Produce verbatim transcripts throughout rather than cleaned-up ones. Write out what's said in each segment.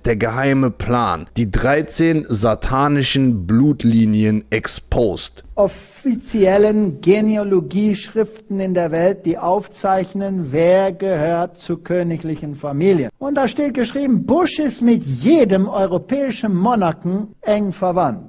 der geheime Plan. Die dreizehn satanischen Blutlinien exposed. Offiziellen Genealogieschriften in der Welt, die aufzeichnen, wer gehört zu königlichen Familien. Und da steht geschrieben, Bush ist mit jedem europäischen Monarchen eng verwandt.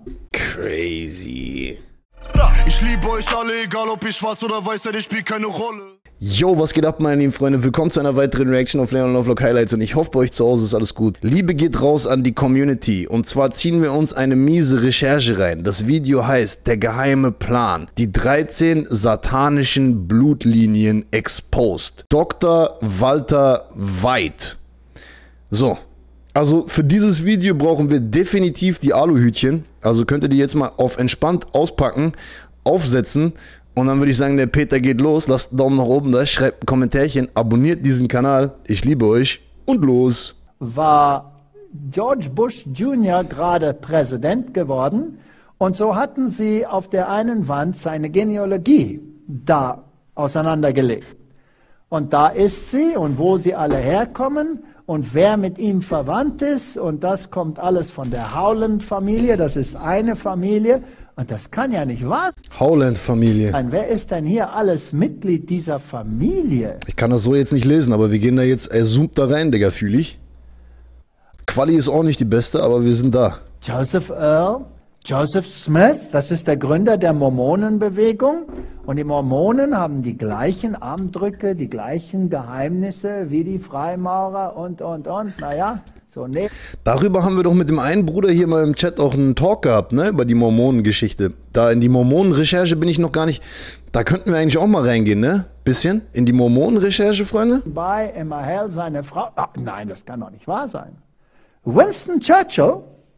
Crazy. Ich liebe euch alle, egal ob ich schwarz oder weiß, denn ich spiele keine Rolle. Yo, was geht ab, meine lieben Freunde? Willkommen zu einer weiteren Reaction auf Leon Lovelock Highlights und ich hoffe, bei euch zu Hause ist alles gut. Liebe geht raus an die Community und zwar ziehen wir uns eine miese Recherche rein. Das Video heißt Der geheime Plan. Die dreizehn satanischen Blutlinien exposed. Doktor Walter White. So, also für dieses Video brauchen wir definitiv die Aluhütchen. Also könnt ihr die jetzt mal auf entspannt auspacken, aufsetzen. Und dann würde ich sagen, der Peter geht los. Lasst einen Daumen nach oben da, schreibt ein Kommentärchen, abonniert diesen Kanal. Ich liebe euch und los. War George Bush Junior gerade Präsident geworden und so hatten sie auf der einen Wand seine Genealogie da auseinandergelegt. Und da ist sie und wo sie alle herkommen und wer mit ihm verwandt ist und das kommt alles von der Howland-Familie, das ist eine Familie. Und das kann ja nicht wahr Howland-Familie. sein. Wer ist denn hier alles Mitglied dieser Familie? Ich kann das so jetzt nicht lesen, aber wir gehen da jetzt, er zoomt da rein, Digga, fühle ich. Quali ist auch nicht die beste, aber wir sind da. Joseph Earl, Joseph Smith, das ist der Gründer der Mormonenbewegung. Und die Mormonen haben die gleichen Armdrücke, die gleichen Geheimnisse wie die Freimaurer und, und, und. Naja, so ne. Darüber haben wir doch mit dem einen Bruder hier mal im Chat auch einen Talk gehabt, ne, über die Mormonen-Geschichte. Da in die Mormonen-Recherche bin ich noch gar nicht, da könnten wir eigentlich auch mal reingehen, ne, bisschen, in die Mormonen-Recherche, Freunde. Bei Emma Hale, seine Frau, ah, nein, das kann doch nicht wahr sein. Winston Churchill,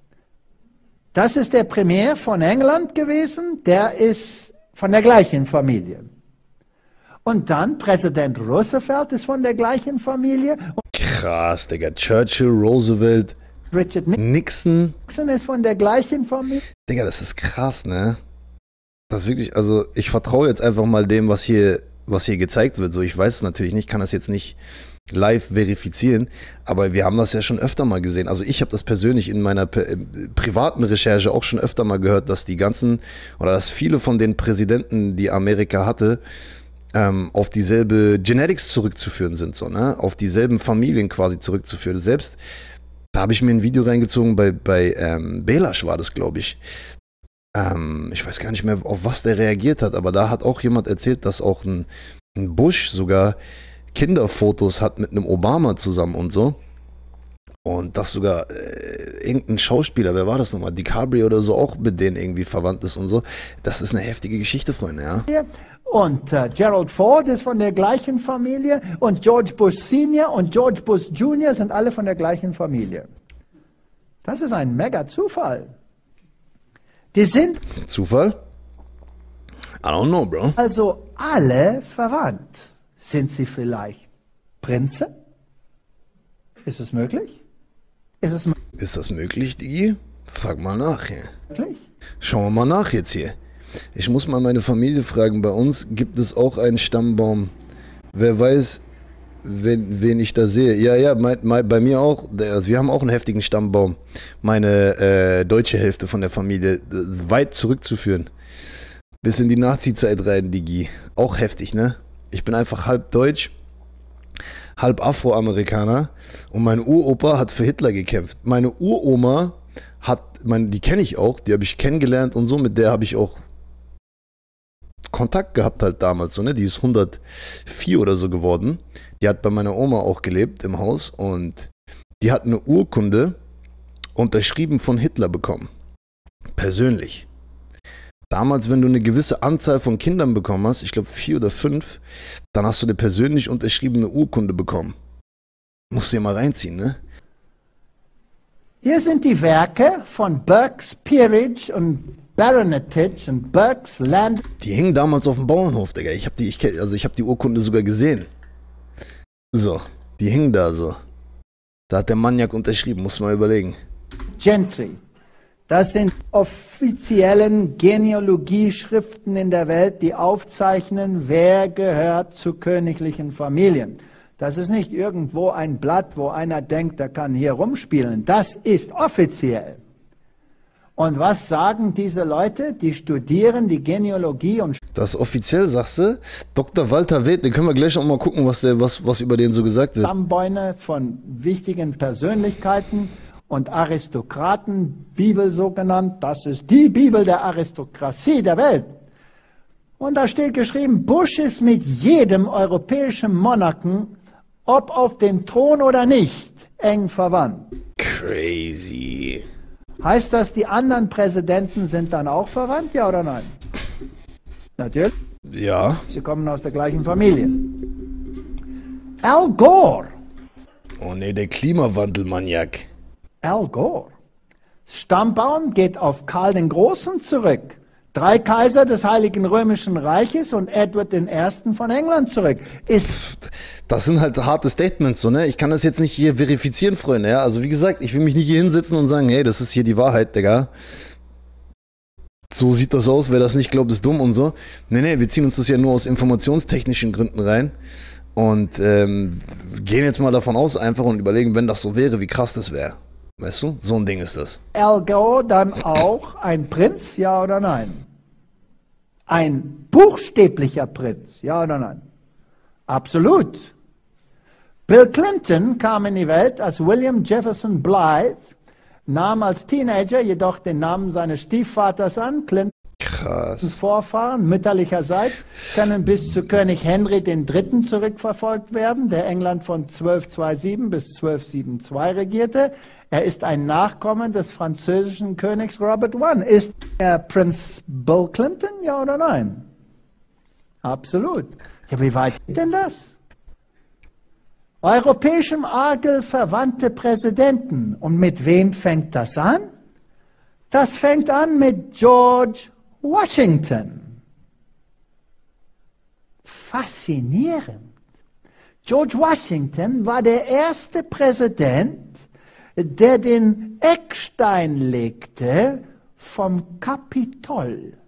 das ist der Premier von England gewesen, der ist von der gleichen Familie. Und dann Präsident Roosevelt ist von der gleichen Familie. Krass, Digga. Churchill, Roosevelt, Richard Nixon. Nixon ist von der gleichen Familie. Digga, das ist krass, ne? Das ist wirklich, also ich vertraue jetzt einfach mal dem, was hier, was hier gezeigt wird. So, ich weiß es natürlich nicht, kann das jetzt nicht live verifizieren, aber wir haben das ja schon öfter mal gesehen. Also ich habe das persönlich in meiner äh, privaten Recherche auch schon öfter mal gehört, dass die ganzen, oder dass viele von den Präsidenten, die Amerika hatte, ähm, auf dieselbe Genetics zurückzuführen sind, so, ne? Auf dieselben Familien quasi zurückzuführen. Selbst, da habe ich mir ein Video reingezogen, bei, bei ähm, Belasch war das, glaube ich. Ähm, ich weiß gar nicht mehr, auf was der reagiert hat, aber da hat auch jemand erzählt, dass auch ein, ein Bush sogar Kinderfotos hat mit einem Obama zusammen und so. Und dass sogar äh, irgendein Schauspieler, wer war das nochmal, DiCaprio oder so, auch mit denen irgendwie verwandt ist und so. Das ist eine heftige Geschichte, Freunde, ja. Und äh, Gerald Ford ist von der gleichen Familie und George Bush Senior und George Bush Junior sind alle von der gleichen Familie. Das ist ein mega Zufall. Die sind Zufall? I don't know, bro. also alle verwandt. Sind sie vielleicht Prinze? Ist es möglich? Ist es möglich? Ist das möglich, Digi? Frag mal nach hier. Möglich? Schauen wir mal nach jetzt hier. Ich muss mal meine Familie fragen. Bei uns gibt es auch einen Stammbaum. Wer weiß, wen, wen ich da sehe. Ja, ja, mein, mein, bei mir auch. Also wir haben auch einen heftigen Stammbaum. Meine äh, deutsche Hälfte von der Familie. Weit zurückzuführen. Bis in die Nazi-Zeit rein, Digi. Auch heftig, ne? Ich bin einfach halb deutsch, halb Afroamerikaner und mein Uropa hat für Hitler gekämpft. Meine Uroma hat, mein, die kenne ich auch, die habe ich kennengelernt und so, mit der habe ich auch Kontakt gehabt halt damals, so, ne? Die ist hundertvier oder so geworden. Die hat bei meiner Oma auch gelebt im Haus und die hat eine Urkunde unterschrieben von Hitler bekommen. Persönlich. Damals, wenn du eine gewisse Anzahl von Kindern bekommen hast, ich glaube vier oder fünf, dann hast du eine persönlich unterschriebene Urkunde bekommen. Musst du dir mal reinziehen, ne? Hier sind die Werke von Burke's Peerage und Baronetage und Burke's Land. Die hingen damals auf dem Bauernhof, Digga. Ich habe die, ich, also ich hab die Urkunde sogar gesehen. So, die hingen da so. Da hat der Maniak unterschrieben, muss man mal überlegen. Gentry. Das sind offiziellen Genealogieschriften in der Welt, die aufzeichnen, wer gehört zu königlichen Familien. Das ist nicht irgendwo ein Blatt, wo einer denkt, der kann hier rumspielen. Das ist offiziell. Und was sagen diese Leute? Die studieren die Genealogie und... Das ist offiziell, sagst du? Doktor Walter Weth, den können wir gleich auch mal gucken, was, der, was, was über den so gesagt wird. Stammbäume von wichtigen Persönlichkeiten und Aristokraten, Bibel so genannt. Das ist die Bibel der Aristokratie der Welt. Und da steht geschrieben, Bush ist mit jedem europäischen Monarchen, ob auf dem Thron oder nicht, eng verwandt. Crazy. Heißt das, die anderen Präsidenten sind dann auch verwandt, ja oder nein? Natürlich. Ja. Sie kommen aus der gleichen Familie. Al Gore. Oh ne, der Klimawandelmaniak. Al Gore. Stammbaum geht auf Karl den Großen zurück. Drei Kaiser des Heiligen Römischen Reiches und Edward der Erste von England zurück. Ist das sind halt harte Statements, so, ne? Ich kann das jetzt nicht hier verifizieren, Freunde, ja? Also wie gesagt, ich will mich nicht hier hinsetzen und sagen, hey, das ist hier die Wahrheit, Digga. So sieht das aus, wer das nicht glaubt, ist dumm und so. Nee, nee, wir ziehen uns das ja nur aus informationstechnischen Gründen rein und ähm, gehen jetzt mal davon aus einfach und überlegen, wenn das so wäre, wie krass das wäre. Weißt du? So ein Ding ist das. Al Gore dann auch ein Prinz, ja oder nein? Ein buchstäblicher Prinz, ja oder nein? Absolut. Bill Clinton kam in die Welt als William Jefferson Blythe, nahm als Teenager jedoch den Namen seines Stiefvaters an. Clintons Krass. Vorfahren mütterlicherseits können bis zu König Henry der Dritte zurückverfolgt werden, der England von zwölfhundertsiebenundzwanzig bis zwölfhundertzweiundzwanzig regierte. Er ist ein Nachkommen des französischen Königs Robert der Erste. Ist er Prinz Bill Clinton, ja oder nein? Absolut. Ja, wie weit geht denn das? Europäischem Adel verwandte Präsidenten. Und mit wem fängt das an? Das fängt an mit George Washington. Faszinierend. George Washington war der erste Präsident, der den Eckstein legte vom Kapitolgebäude.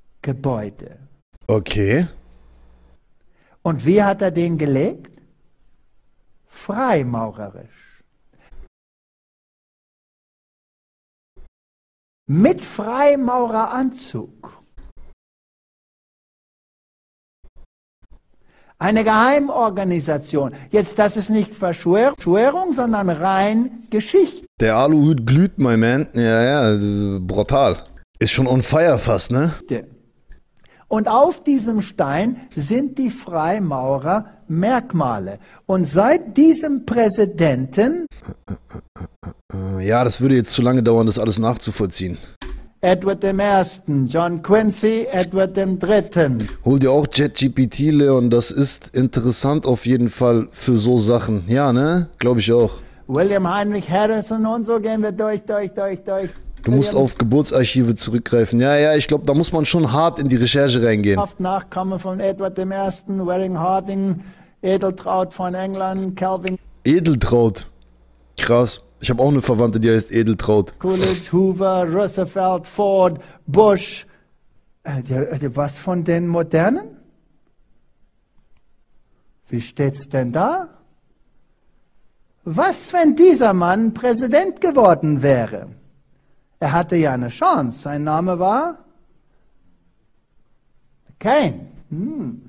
Okay. Und wie hat er den gelegt? Freimaurerisch. Mit Freimaureranzug. Eine Geheimorganisation. Jetzt, das ist nicht Verschwörung, sondern rein Geschichte. Der Aluhut glüht, my man. Ja, ja, brutal. Ist schon on fire fast, ne? Und auf diesem Stein sind die Freimaurer Merkmale. Und seit diesem Präsidenten... Ja, das würde jetzt zu lange dauern, das alles nachzuvollziehen. Edward der Erste, John Quincy, Edward der Dritte. Hol dir auch ChatGPT, Leon, das ist interessant auf jeden Fall für so Sachen. Ja, ne? Glaube ich auch. William Heinrich Harrison und so gehen wir durch, durch, durch, durch. Du musst auf Geburtsarchive zurückgreifen. Ja, ja, ich glaube, da muss man schon hart in die Recherche reingehen. Nachkomme von Edward der Erste, Waring Harding, Edeltraud von England, Calvin. Edeltraud. Krass. Ich habe auch eine Verwandte, die heißt Edeltraud. Coolidge, Hoover, Roosevelt, Ford, Bush. Äh, was von den Modernen? Wie steht's denn da? Was, wenn dieser Mann Präsident geworden wäre? Er hatte ja eine Chance. Sein Name war Kane. Hm.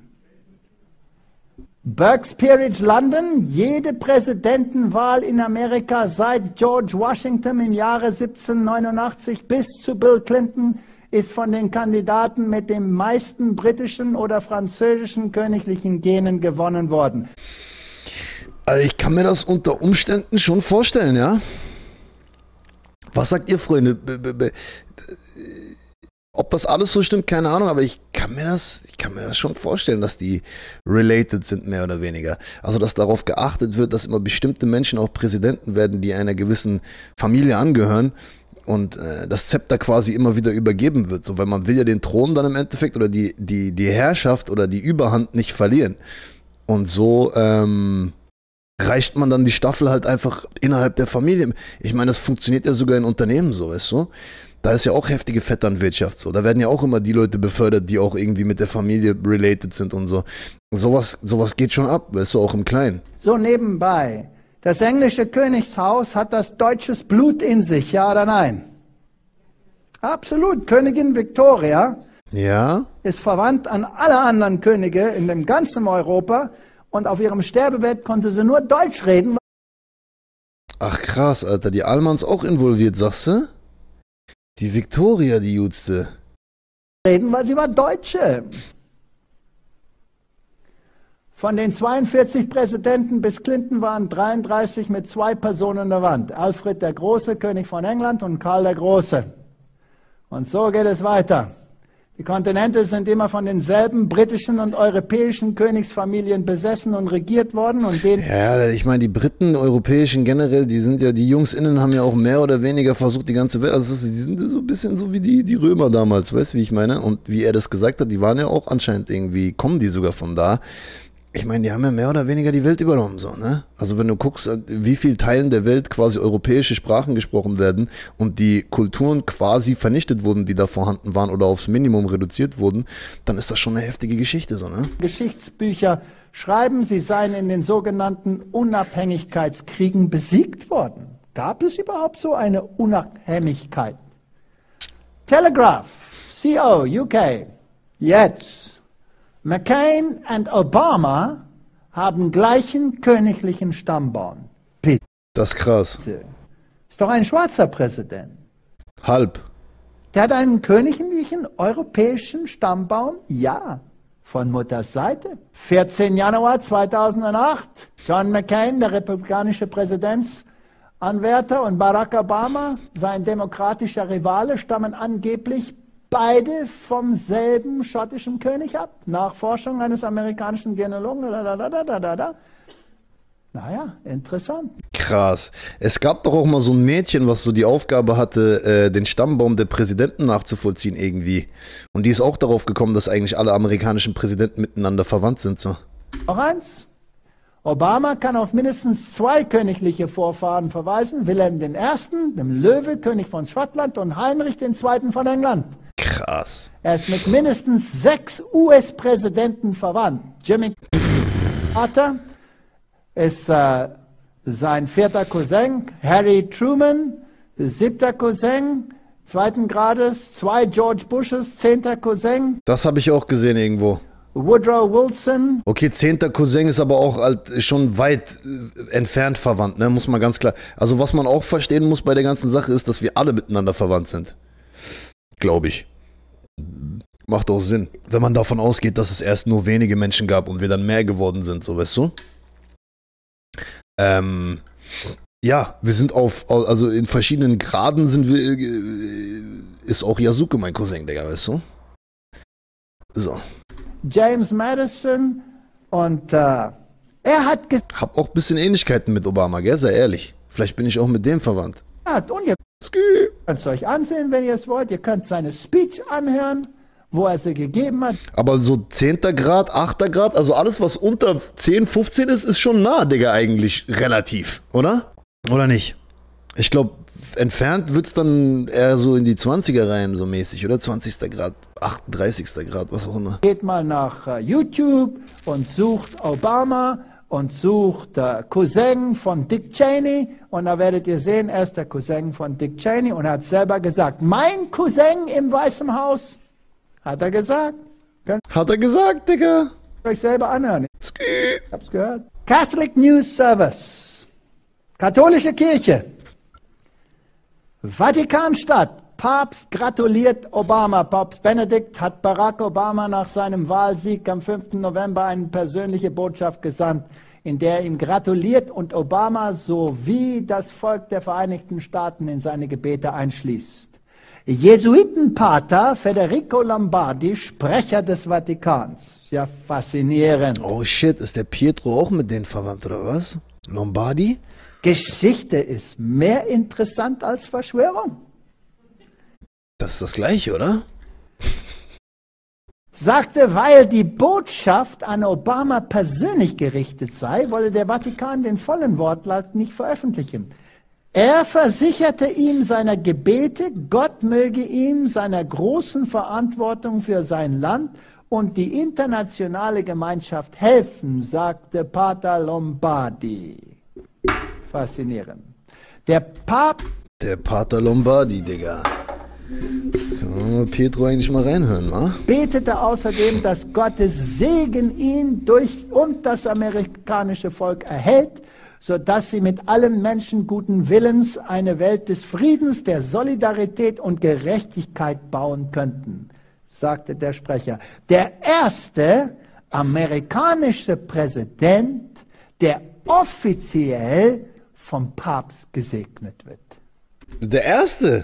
Burke's Peerage London, jede Präsidentenwahl in Amerika seit George Washington im Jahre siebzehnhundertneunundachtzig bis zu Bill Clinton ist von den Kandidaten mit den meisten britischen oder französischen königlichen Genen gewonnen worden. Also ich kann mir das unter Umständen schon vorstellen, ja? Was sagt ihr, Freunde? B -b -b Ob das alles so stimmt, keine Ahnung, aber ich kann mir das, ich kann mir das schon vorstellen, dass die related sind, mehr oder weniger. Also, dass darauf geachtet wird, dass immer bestimmte Menschen auch Präsidenten werden, die einer gewissen Familie angehören und äh, das Zepter quasi immer wieder übergeben wird. So, weil man will ja den Thron dann im Endeffekt oder die, die, die Herrschaft oder die Überhand nicht verlieren. Und so, ähm, reicht man dann die Staffel halt einfach innerhalb der Familie. Ich meine, das funktioniert ja sogar in Unternehmen so, weißt du? Da ist ja auch heftige Vetternwirtschaft so. Da werden ja auch immer die Leute befördert, die auch irgendwie mit der Familie related sind und so. Sowas, sowas geht schon ab, weißt du, auch im Kleinen. So nebenbei. Das englische Königshaus hat das deutsches Blut in sich, ja oder nein? Absolut. Königin Victoria Ja? ist verwandt an alle anderen Könige in dem ganzen Europa und auf ihrem Sterbebett konnte sie nur Deutsch reden. Ach krass, Alter, die Almans auch involviert, sagst du? Die Victoria, die Jutste. Reden, weil sie war Deutsche. Von den zweiundvierzig Präsidenten bis Clinton waren dreiunddreißig mit zwei Personen an der Wand. Alfred der Große, König von England, und Karl der Große. Und so geht es weiter. Die Kontinente sind immer von denselben britischen und europäischen Königsfamilien besessen und regiert worden. Und den Ja, ich meine, die Briten, europäischen generell, die sind ja, die Jungs innen haben ja auch mehr oder weniger versucht, die ganze Welt, also die sind so ein bisschen so wie die, die Römer damals, weißt du, wie ich meine? Und wie er das gesagt hat, die waren ja auch anscheinend irgendwie, kommen die sogar von da. Ich meine, die haben ja mehr oder weniger die Welt übernommen, so, ne? Also wenn du guckst, wie viel Teilen der Welt quasi europäische Sprachen gesprochen werden und die Kulturen quasi vernichtet wurden, die da vorhanden waren oder aufs Minimum reduziert wurden, dann ist das schon eine heftige Geschichte, so, ne? Geschichtsbücher schreiben, sie seien in den sogenannten Unabhängigkeitskriegen besiegt worden. Gab es überhaupt so eine Unabhängigkeit? Telegraph, C O, U K, jetzt. McCain und Obama haben gleichen königlichen Stammbaum. Bitte. Das ist krass. Ist doch ein schwarzer Präsident. Halb. Der hat einen königlichen europäischen Stammbaum? Ja. Von Mutters Seite. vierzehnten Januar zweitausendacht. John McCain, der republikanische Präsidentsanwärter, und Barack Obama, sein demokratischer Rivale, stammen angeblich beide vom selben schottischen König ab. Nach Forschung eines amerikanischen Genealogen. Da, da, da, da, da, da. Naja, interessant. Krass. Es gab doch auch mal so ein Mädchen, was so die Aufgabe hatte, äh, den Stammbaum der Präsidenten nachzuvollziehen irgendwie. Und die ist auch darauf gekommen, dass eigentlich alle amerikanischen Präsidenten miteinander verwandt sind. So. Noch eins. Obama kann auf mindestens zwei königliche Vorfahren verweisen. Wilhelm der Erste., dem Löwe, König von Schottland, und Heinrich der Zweite. von England. Krass. Er ist mit mindestens sechs U S-Präsidenten verwandt. Jimmy Carter ist äh, sein vierter Cousin, Harry Truman, siebter Cousin, zweiten Grades, zwei George Bushes, zehnter Cousin, Das habe ich auch gesehen irgendwo. Woodrow Wilson, Okay, zehnter Cousin ist aber auch halt schon weit äh, entfernt verwandt, ne? Muss man ganz klar. Also was man auch verstehen muss bei der ganzen Sache ist, dass wir alle miteinander verwandt sind. Glaube ich. Macht auch Sinn. Wenn man davon ausgeht, dass es erst nur wenige Menschen gab und wir dann mehr geworden sind, so, weißt du? Ähm, ja, wir sind auf, also in verschiedenen Graden sind wir, äh, ist auch Yasuke mein Cousin, Digga, weißt du? So. James Madison, und äh, er hat gesagt, Hab auch ein bisschen Ähnlichkeiten mit Obama, gell? Sei ehrlich. Vielleicht bin ich auch mit dem verwandt. und ihr Skü. könnt es euch ansehen, wenn ihr es wollt, ihr könnt seine Speech anhören, wo er sie gegeben hat. Aber so zehnter Grad, achter Grad, also alles, was unter zehn, fünfzehn ist, ist schon nah, Digga, eigentlich relativ, oder? Oder nicht? Ich glaube, entfernt wird es dann eher so in die zwanziger rein, so mäßig, oder? zwanzigster Grad, achtunddreißigster Grad, was auch immer. Geht mal nach äh, YouTube und sucht Obama und sucht äh, Cousin von Dick Cheney, und da werdet ihr sehen, er ist der Cousin von Dick Cheney, und er hat selber gesagt, mein Cousin im Weißen Haus, hat er gesagt. Könnt Hat er gesagt, Digga? ihr euch selber anhören. Skü. Ich hab's gehört. Catholic News Service. Katholische Kirche. Vatikanstadt. Papst gratuliert Obama. Papst Benedikt hat Barack Obama nach seinem Wahlsieg am fünften November eine persönliche Botschaft gesandt, in der er ihm gratuliert und Obama sowie das Volk der Vereinigten Staaten in seine Gebete einschließt. Jesuitenpater Federico Lombardi, Sprecher des Vatikans. Ja, faszinierend. Oh shit, ist der Pietro auch mit denen verwandt, oder was? Lombardi? Geschichte ist mehr interessant als Verschwörung. Das ist das Gleiche, oder? Sagte, weil die Botschaft an Obama persönlich gerichtet sei, wolle der Vatikan den vollen Wortlaut nicht veröffentlichen. Er versicherte ihm seiner Gebete, Gott möge ihm seiner großen Verantwortung für sein Land und die internationale Gemeinschaft helfen, sagte Pater Lombardi. Faszinierend. Der Papst... Der Pater Lombardi, Digga. Kann man Pietro eigentlich mal reinhören, wa? betete außerdem, dass Gottes Segen ihn durch und das amerikanische Volk erhält, sodass sie mit allem Menschen guten Willens eine Welt des Friedens, der Solidarität und Gerechtigkeit bauen könnten, sagte der Sprecher. Der erste amerikanische Präsident, der offiziell vom Papst gesegnet wird. Der erste?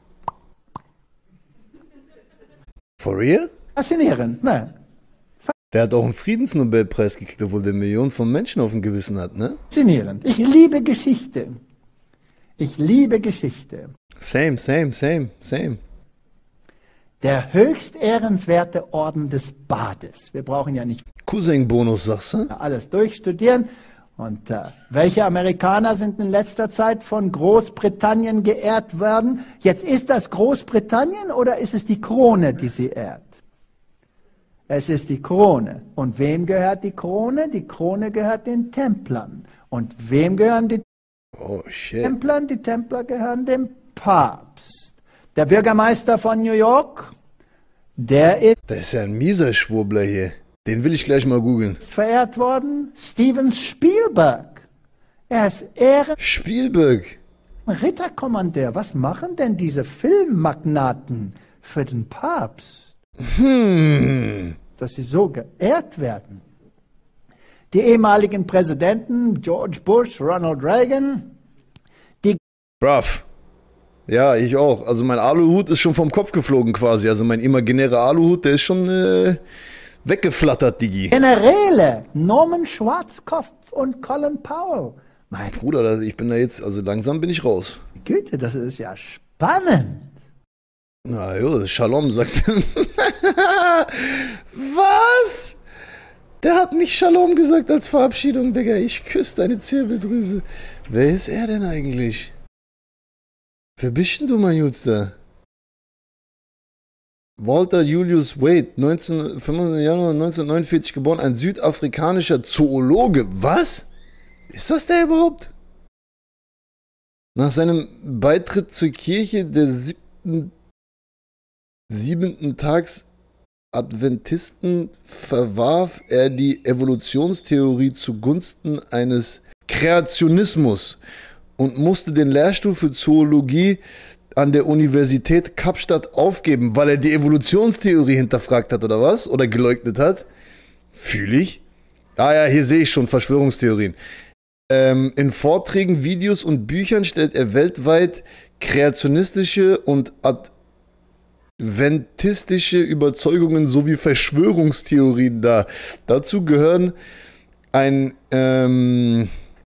For real? Faszinierend, ne? Der hat auch einen Friedensnobelpreis gekriegt, obwohl der Millionen von Menschen auf dem Gewissen hat, ne? Faszinierend. Ich liebe Geschichte. Ich liebe Geschichte. Same, same, same, same. Der höchst ehrenswerte Orden des Bades. Wir brauchen ja nicht Cousin-Bonus, sagst du? alles durchstudieren. Und äh, welche Amerikaner sind in letzter Zeit von Großbritannien geehrt worden? Jetzt ist das Großbritannien oder ist es die Krone, die sie ehrt? Es ist die Krone. Und wem gehört die Krone? Die Krone gehört den Templern. Und wem gehören die Oh, shit. Templern? Die Templer gehören dem Papst. Der Bürgermeister von New York, der ist Das ist ja ein mieser Schwurbler hier. Den will ich gleich mal googeln. verehrt worden. Steven Spielberg. Er ist Ehren Spielberg. Ritterkommandeur. Was machen denn diese Filmmagnaten für den Papst? Hm. Dass sie so geehrt werden. Die ehemaligen Präsidenten George Bush, Ronald Reagan, Brav. Ja, ich auch. Also mein Aluhut ist schon vom Kopf geflogen quasi. Also mein imaginärer Aluhut, der ist schon äh, weggeflattert, Digi. Generäle Norman Schwarzkopf und Colin Powell. Meine Bruder, das, ich bin da jetzt, also langsam bin ich raus. Güte, das ist ja spannend. Na jo, Shalom sagt. Was? Der hat nicht Shalom gesagt als Verabschiedung, Digga. Ich küsse deine Zirbeldrüse. Wer ist er denn eigentlich? Wer bist denn du, mein Jutster? Walter Julius Wade, neunzehn, fünfzehnten Januar neunzehnhundertneunundvierzig geboren, ein südafrikanischer Zoologe. Was? Ist das der überhaupt? Nach seinem Beitritt zur Kirche der siebten, siebenten Tags Adventisten verwarf er die Evolutionstheorie zugunsten eines Kreationismus und musste den Lehrstuhl für Zoologie an der Universität Kapstadt aufgeben, weil er die Evolutionstheorie hinterfragt hat, oder was? Oder geleugnet hat? Fühl ich. Ah ja, hier sehe ich schon Verschwörungstheorien. Ähm, in Vorträgen, Videos und Büchern stellt er weltweit kreationistische und adventistische Überzeugungen sowie Verschwörungstheorien dar. Dazu gehören ein ähm,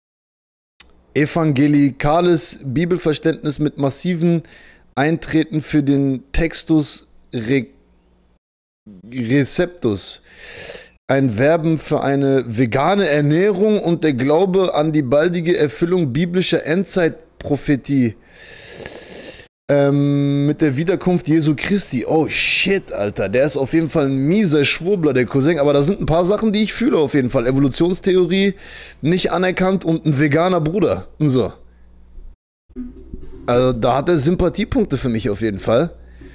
evangelikales Bibelverständnis mit massiven Eintreten für den Textus Re Receptus, ein Werben für eine vegane Ernährung und der Glaube an die baldige Erfüllung biblischer Endzeitprophetie ähm, mit der Wiederkunft Jesu Christi. Oh shit, Alter, der ist auf jeden Fall ein mieser Schwurbler, der Cousin, aber da sind ein paar Sachen, die ich fühle auf jeden Fall. Evolutionstheorie nicht anerkannt und ein veganer Bruder und so. Also da hat er Sympathiepunkte für mich auf jeden Fall.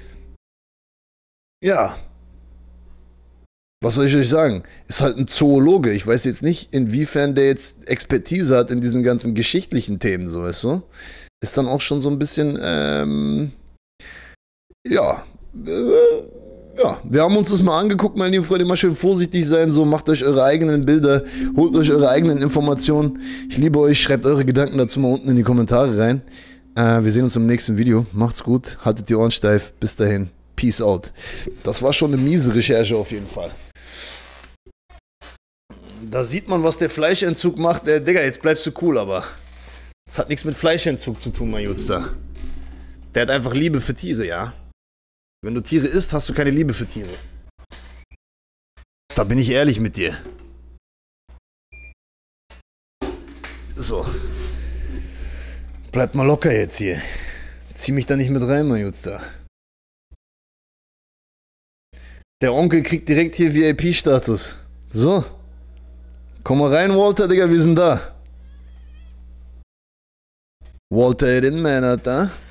Ja. Was soll ich euch sagen? Ist halt ein Zoologe. Ich weiß jetzt nicht, inwiefern der jetzt Expertise hat in diesen ganzen geschichtlichen Themen, so weißt du? Ist dann auch schon so ein bisschen, ähm, ja, äh, ja, wir haben uns das mal angeguckt, meine lieben Freunde, immer schön vorsichtig sein, so, macht euch eure eigenen Bilder, holt euch eure eigenen Informationen. Ich liebe euch, schreibt eure Gedanken dazu mal unten in die Kommentare rein. Äh, wir sehen uns im nächsten Video. Macht's gut, haltet die Ohren steif, bis dahin, peace out. Das war schon eine miese Recherche auf jeden Fall. Da sieht man, was der Fleischentzug macht. Äh, Digga, jetzt bleibst du cool, aber das hat nichts mit Fleischentzug zu tun, mein Jutster. Der hat einfach Liebe für Tiere, ja? Wenn du Tiere isst, hast du keine Liebe für Tiere. Da bin ich ehrlich mit dir. So. Bleib mal locker jetzt hier. Zieh mich da nicht mit rein, mein Jutster. Der Onkel kriegt direkt hier V I P-Status. So. Komm mal rein, Walter, Digga, wir sind da. Walter Ehrenmann, Alter.